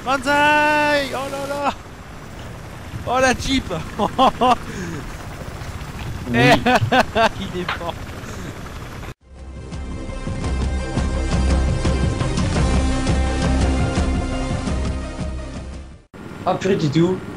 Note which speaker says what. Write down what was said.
Speaker 1: Banzai! Oh là là! Oh la Jeep!
Speaker 2: Oui.
Speaker 1: Il est mort!
Speaker 2: Ah purée, t'étais où?